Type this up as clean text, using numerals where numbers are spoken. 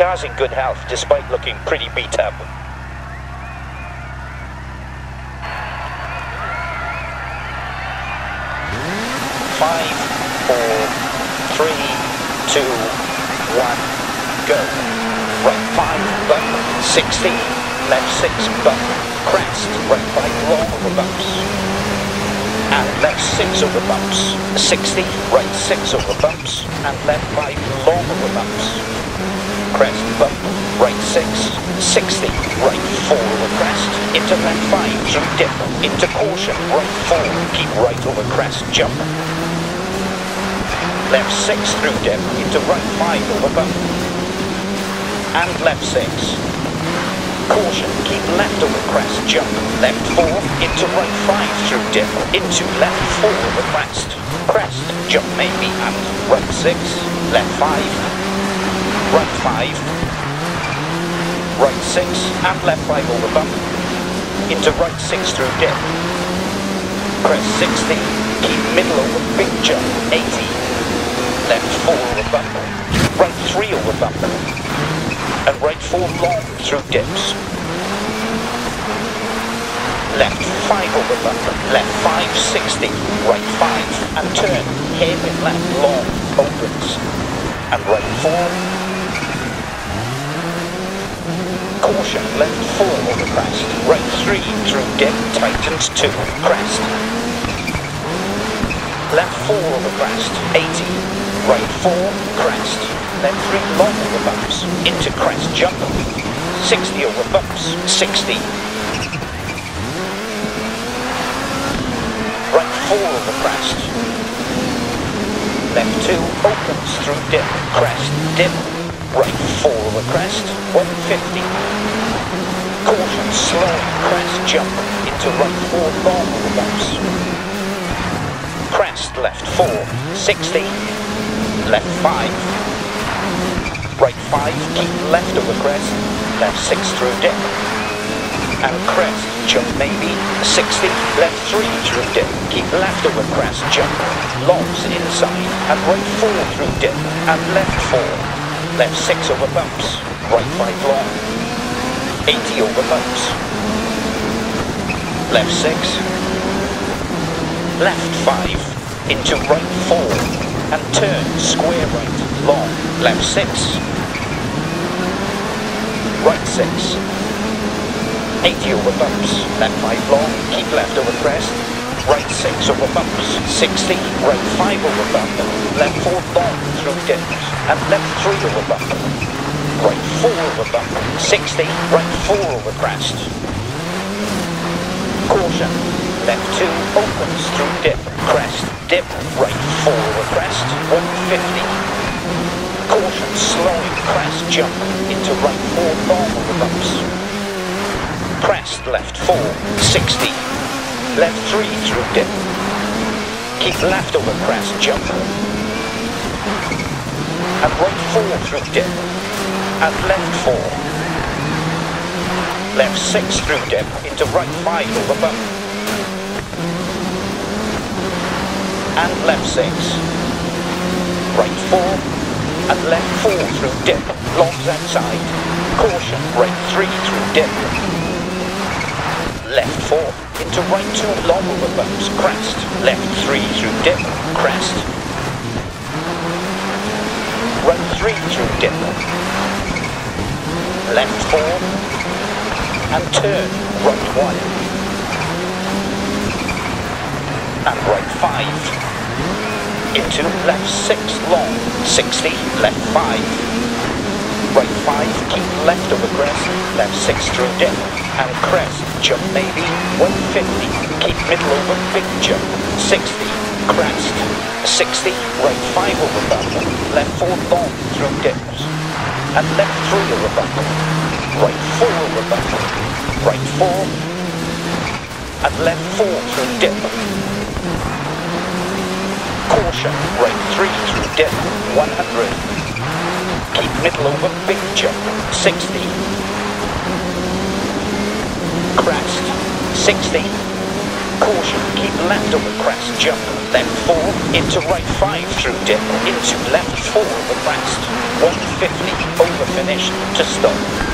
car's in good health despite looking pretty beat up. 5, 4, 3, 2, 1, go. Right 5, bump, 60, left 6, bump, crest, right 5, long over bumps. And left 6 over bumps, 60, right 6 over bumps, and left 5, long over bumps. Crest, bump, right 6, 60, right 4 over crest, into left 5, through dip, into caution, right 4, keep right over crest, jump. Left 6 through dip, into right 5 over bump. And left 6. Caution, keep left over crest, jump. Left 4, into right 5 through dip, into left 4 over crest. Crest, jump maybe, and right 6, left 5, right 5, right 6, and left 5 over bump. Into right 6 through dip. Crest 60, keep middle over big jump, 80. Left 4 over bump, right 3 over bump, and right 4 long through dips. Left 5 over bump, left 5, 60, right 5, and turn, hairpin left, long, opens, and right 4. Caution, left 4 over crest, right 3 through dip, tightens 2, crest. Left 4 over crest, 80. Right 4, crest, then 3 long over bumps, into crest jump, 60 over bumps, 60. Right 4 over crest, left 2 opens through dip, crest, dip, right 4 over crest, 150. Caution, slow, crest jump, into right 4 long over bumps. Crest, left 4, 60. Left 5, right 5, keep left over crest, left 6 through dip, and crest, jump maybe, 60, left 3 through dip, keep left over crest, jump, longs inside, and right 4 through dip, and left 4, left 6 over bumps, right 5 long, 80 over bumps, left 6, left 5, into right 4, and turn, square right, long, left 6, right 6, 80 over bumps, left 5 long, keep left over crest, right 6 over bumps, 60, right 5 over bump, left 4 long through dips, and left 3 over bump, right 4 over bump, 60, right 4 over crest. Caution, left 2 opens through dip, crest, dip, right 4 over crest, 150. Caution, slowing crest jump, into right 4 long over bumps. Crest, left 4, 60. Left 3 through dip. Keep left over crest jump. And right 4 through dip. And left 4. Left 6 through dip, into right 5 over bump. And left 6, right 4, and left 4 through dip, longs outside, caution, right 3 through dip, left 4, into right 2 long over bumps, crest, left 3 through dip, crest, right 3 through dip, left 4, and turn, right 1, and right 5, into left 6 long, 60, left 5, right 5, keep left over crest, left 6 through dip, and crest, jump maybe, 150, keep middle over big jump, 60, crest, 60, right 5 over bump, left 4 long through dips, and left 3 over bump, right 4 over bump, right 4, and left 4 through dip. Caution, right 3 through dip, 100. Keep middle over big jump, 60. Crest, 60. Caution, keep left over crest, jump, left 4, into right 5 through dip, into left 4 over crest, 150 over finish to stop.